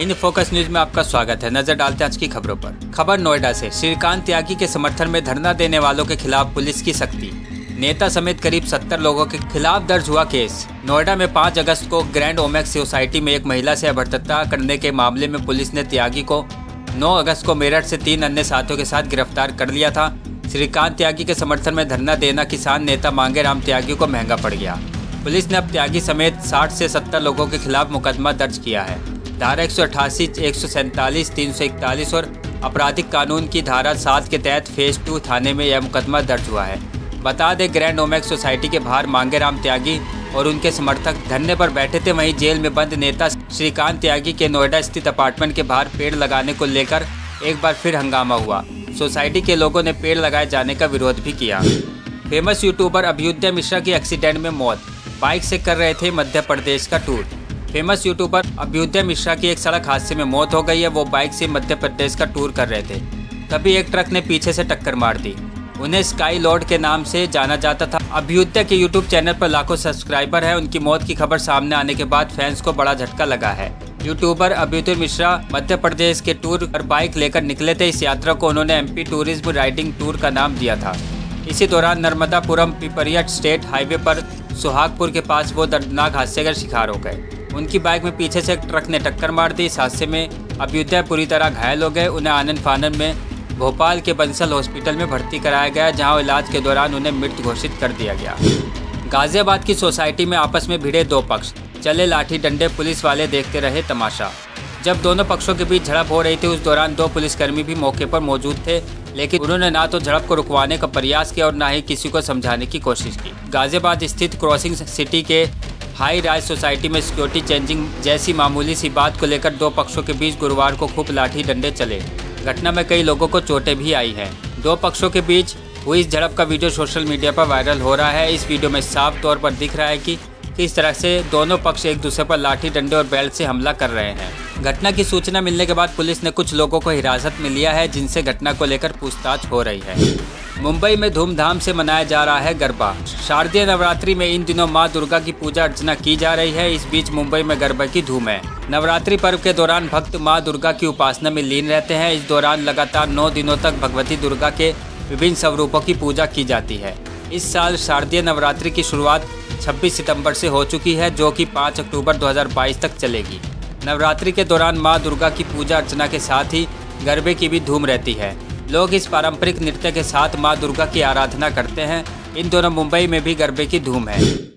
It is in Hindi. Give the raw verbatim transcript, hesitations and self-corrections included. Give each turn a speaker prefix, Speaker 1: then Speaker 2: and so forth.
Speaker 1: इन फोकस न्यूज में आपका स्वागत है। नजर डालते हैं आज की खबरों पर। खबर नोएडा से। श्रीकांत त्यागी के समर्थन में धरना देने वालों के खिलाफ पुलिस की सख्ती। नेता समेत करीब सत्तर लोगों के खिलाफ दर्ज हुआ केस। नोएडा में पाँच अगस्त को ग्रैंड ओमेक्स सोसाइटी में एक महिला से अभद्रता करने के मामले में पुलिस ने त्यागी को नौ अगस्त को मेरठ से तीन अन्य साथियों के साथ गिरफ्तार कर लिया था। श्रीकांत त्यागी के समर्थन में धरना देना किसान नेता मांगेराम त्यागी को महंगा पड़ गया। पुलिस ने अब त्यागी समेत साठ से सत्तर लोगों के खिलाफ मुकदमा दर्ज किया है। धारा एक सौ अट्ठासी, एक सौ सैंतालीस, तीन सौ इकतालीस और आपराधिक कानून की धारा सात के तहत फेज टू थाने में यह मुकदमा दर्ज हुआ है। बता दें, ग्रैंड ओमेक्स सोसाइटी के बाहर मांगेराम त्यागी और उनके समर्थक धरने पर बैठे थे। वहीं जेल में बंद नेता श्रीकांत त्यागी के नोएडा स्थित अपार्टमेंट के बाहर पेड़ लगाने को लेकर एक बार फिर हंगामा हुआ। सोसाइटी के लोगों ने पेड़ लगाए जाने का विरोध भी किया। फेमस यूट्यूबर अभ्युदय मिश्रा की एक्सीडेंट में मौत। बाइक से कर रहे थे मध्य प्रदेश का tour. Famous YouTuber Abhyudaya Mishra की एक सड़क हादसे में मौत हो गई है। वो बाइक से मध्य प्रदेश का टूर कर रहे थे, तभी एक ट्रक ने पीछे से टक्कर मार दी। उन्हें स्काई लॉर्ड के नाम से जाना जाता था। अभ्युदय के यूट्यूब चैनल पर लाखों सब्सक्राइबर हैं। उनकी मौत की खबर सामने आने के बाद फैंस को बड़ा झटका लगा है। यूट्यूबर अभ्युदय मिश्रा मध्य प्रदेश के टूर पर बाइक लेकर निकले थे। इस यात्रा को उन्होंने एमपी टूरिज्म राइडिंग टूर का नाम दिया था। इसी दौरान नर्मदापुरम पिपरिया स्टेट हाईवे पर सुहागपुर के पास वो दर्दनाक हादसे का शिकार हो गए। उनकी बाइक में पीछे से एक ट्रक ने टक्कर मार दी। इस हादसे में अभ्युदय पूरी तरह घायल हो गए। उन्हें आनन फानन में भोपाल के बंसल हॉस्पिटल में भर्ती कराया गया, जहां इलाज के दौरान उन्हें मृत घोषित कर दिया गया। गाजियाबाद की सोसाइटी में आपस में भिड़े दो पक्ष, चले लाठी डंडे, पुलिस वाले देखते रहे तमाशा। जब दोनों पक्षों के बीच झड़प हो रही थी, उस दौरान दो पुलिसकर्मी भी मौके पर मौजूद थे, लेकिन उन्होंने ना तो झड़प को रुकवाने का प्रयास किया और ना ही किसी को समझाने की कोशिश की। गाजियाबाद स्थित क्रॉसिंग सिटी के हाई राइज सोसाइटी में सिक्योरिटी चेंजिंग जैसी मामूली सी बात को लेकर दो पक्षों के बीच गुरुवार को खूब लाठी डंडे चले। घटना में कई लोगों को चोटें भी आई हैं। दो पक्षों के बीच हुई इस झड़प का वीडियो सोशल मीडिया पर वायरल हो रहा है। इस वीडियो में साफ तौर पर दिख रहा है कि किस तरह से दोनों पक्ष एक दूसरे पर लाठी डंडे और बेल्ट से हमला कर रहे हैं। घटना की सूचना मिलने के बाद पुलिस ने कुछ लोगों को हिरासत में लिया है, जिनसे घटना को लेकर पूछताछ हो रही है। मुंबई में धूमधाम से मनाया जा रहा है गरबा। शारदीय नवरात्रि में इन दिनों मां दुर्गा की पूजा अर्चना की जा रही है। इस बीच मुंबई में गरबा की धूम है। नवरात्रि पर्व के दौरान भक्त मां दुर्गा की उपासना में लीन रहते हैं। इस दौरान लगातार नौ दिनों तक भगवती दुर्गा के विभिन्न स्वरूपों की पूजा की जाती है। इस साल शारदीय नवरात्रि की शुरुआत छब्बीस सितंबर से हो चुकी है, जो कि पाँच अक्टूबर दो हज़ार बाईस तक चलेगी। नवरात्रि के दौरान मां दुर्गा की पूजा अर्चना के साथ ही गरबे की भी धूम रहती है। लोग इस पारंपरिक नृत्य के साथ मां दुर्गा की आराधना करते हैं। इन दोनों मुंबई में भी गरबे की धूम है।